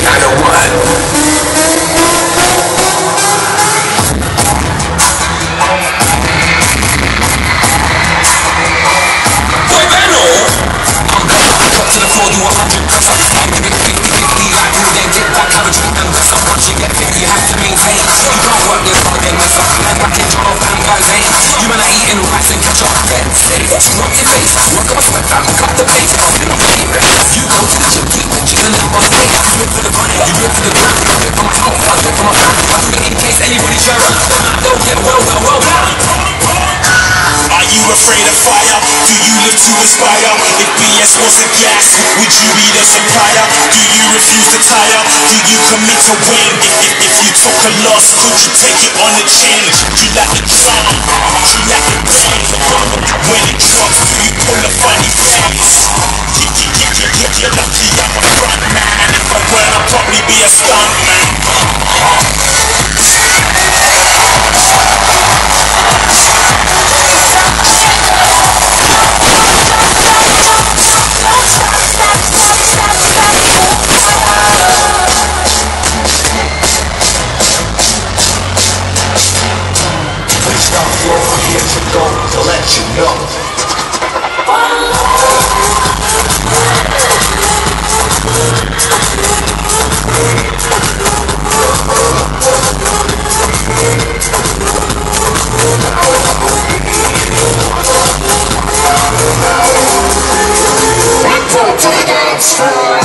Would you be the supplier? Do you refuse to tire? Do you commit to win? If you took a loss, could you take it on the chin? Do you like the drum? Do you like the bass? When it drops, do you pull a funny face? You're lucky I'm a front man. If I weren't, I'd probably be a stunt man. To let you know. To the dance floor.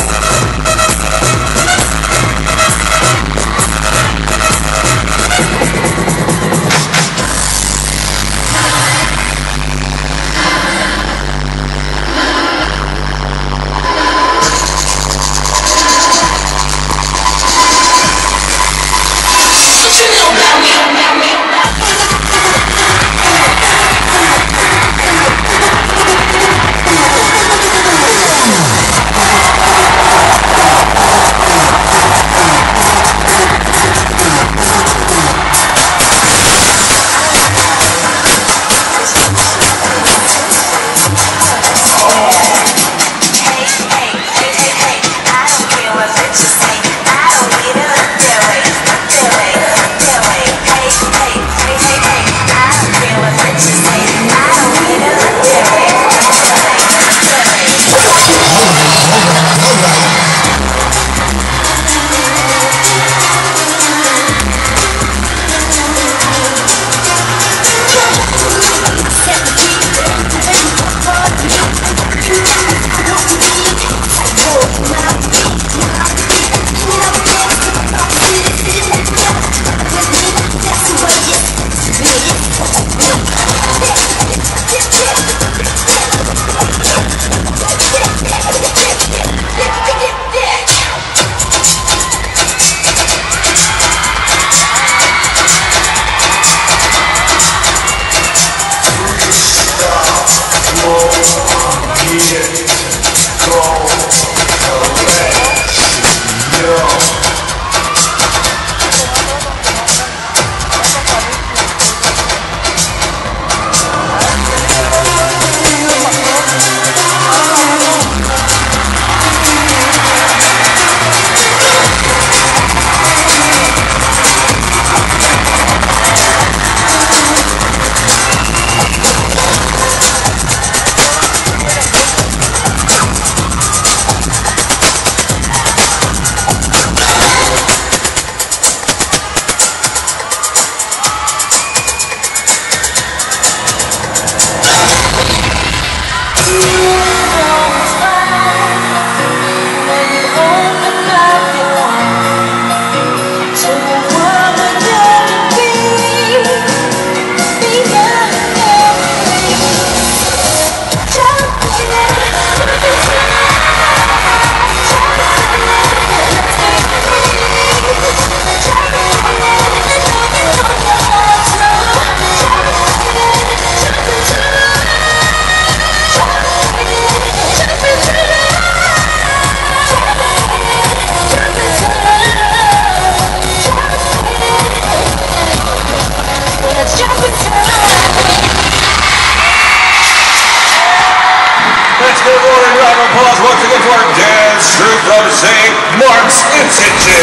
Let's give a round of applause once again for Dance Monster of Z marks its